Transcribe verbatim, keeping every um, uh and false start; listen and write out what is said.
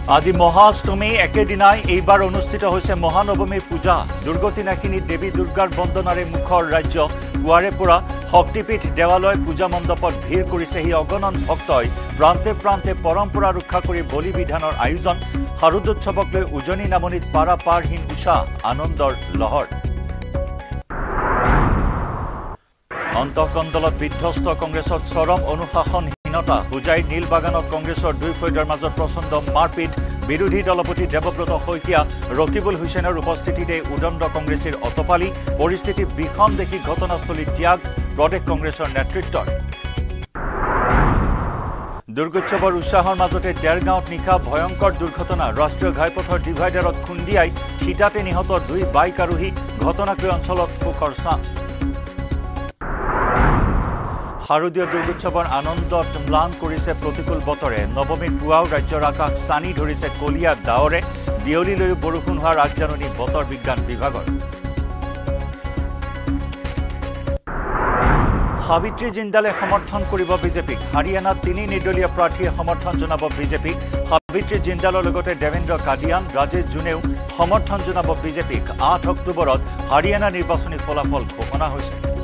আজি মহা অষ্টমী একেদিনাই এইবাৰ অনুষ্ঠিত হৈছে মহানৱমীৰ পূজা দুৰ্গতিনাশিনী দেৱী দুৰ্গাৰ বন্দনাৰে মুখৰ ৰাজ্য পুৱাৰে পৰা শক্তিপীঠ দেৱালয় পূজা মণ্ডপত ভিৰ কৰিছেহি অগণন ভক্তই প্ৰান্তে প্ৰান্তে পৰম্পৰা ৰক্ষা কৰি বলি বিধানৰ আয়োজন শাৰদোৎসৱক লৈ উজনি নামনিত পাৰা পাৰহীন উষা আনন্দৰ লহৰ অন্তঃকন্দলত বিধ্বস্ত কংগ্ৰেছত চৰম অনুশাসনহীনতা হুজাই নীলবাগানত কংগ্ৰেছৰ দুই ফৈদৰ মাজত প্ৰচণ্ড মাৰপিট বিৰোধী দলপতি দেৱব্ৰত শইকীয়া ৰকিবুল হুছেইনৰ উপস্থিতিতে উদণ্ড কংগ্ৰেছীৰ অতপালি পৰিস্থিতি বিষম দেখি ঘটনাস্থলী ত্যাগ প্ৰদেশ কংগ্ৰেছৰ নেতৃত্বৰ দুৰ্গোৎসৱৰ উৎসাহৰ মাজতে দেৰগাঁৱত নিশা ভয়ংকৰ দুৰ্ঘটনা ৰাষ্ট্ৰীয় ঘাইপথৰ ডিভাইডাৰত খুন্দিয়াই থিতাতে নিহত দুই বাইক আৰোহী ঘটনাক্ৰমে অঞ্চলত শোকৰ ছাঁ শাৰদীয় দুৰ্গোৎসৱৰ আনন্দত ম্লান কৰিছে প্ৰতিকূল বতৰে নৱমীৰ পুৱাও ৰাজ্যৰ আকাশ চানি ধৰিছে কলীয়া ডাৱৰে বিয়লিলৈও বৰষুণ হোৱাৰ আগজাননী বতৰ বিজ্ঞান বিভাগৰ সাবিত্ৰী জিন্দালে সমৰ্থন কৰিব বিজেপিক হাৰিয়ানাত তিনি নিৰ্দলীয় প্ৰাৰ্থীয়ে সমৰ্থন জনাব বিজেপিক সাবিত্ৰী জিন্দালৰ লগতে দেৱেন্দ্ৰ কাদিয়ান ৰাজেশ জুনেও সমৰ্থন জনাব বিজেপিক আঠ অক্টোবৰত হাৰিয়ানা নিৰ্বাচনী ফলাফল ঘোষণা হৈছে